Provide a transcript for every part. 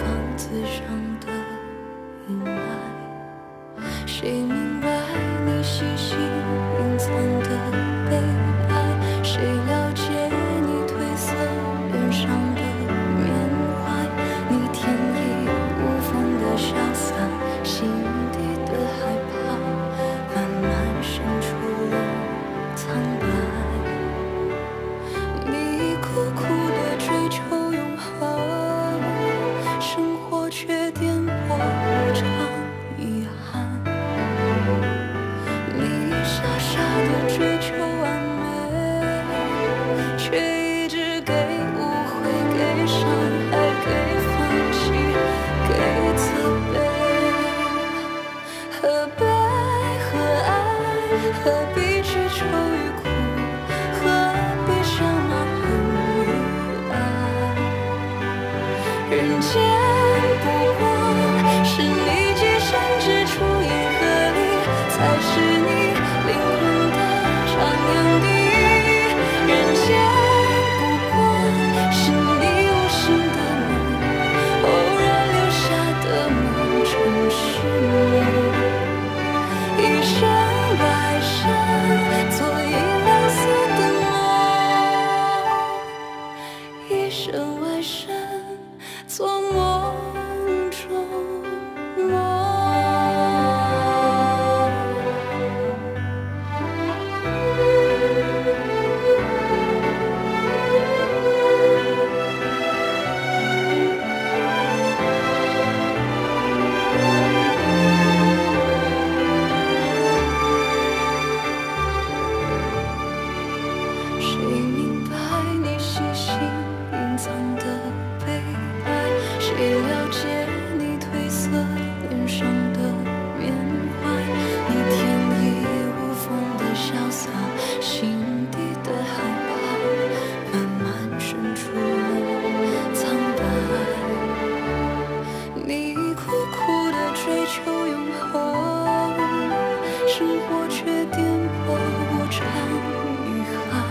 房子上的阴霾。谁明白你细心隐藏的悲哀？谁了解你褪色脸上的缅怀？你天衣无缝的潇洒，心底的害怕，慢慢渗出了苍白。你苦苦的追求永恒，生活却颠簸无常遗憾。你傻傻的追求完美，却一直给误会，给伤害，给放弃，给责备。何悲何爱？何必去愁与苦？何必想骂恨与爱？人间不过是你寄身之处，银河里才是你灵魂的徜徉地。人间不过是你无心的梦，偶然留下的梦，城市梦。一生外身，做一两色的梦，一生外身，做梦中梦。谁明白你细心隐藏的悲哀？谁了解你褪色脸上的缅怀？你天衣无缝的潇洒，心底的害怕，慢慢渗出了苍白。你苦苦的追求永恒，生活却颠簸无常遗憾。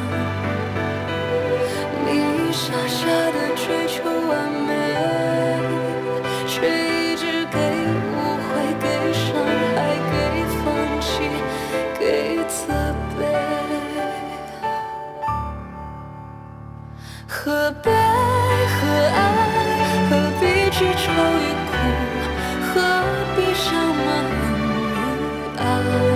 你傻傻的追求完美，却一直给误会，给伤害，给放弃，给责备。何悲何爱？何必去愁与苦？何必想骂恨与爱？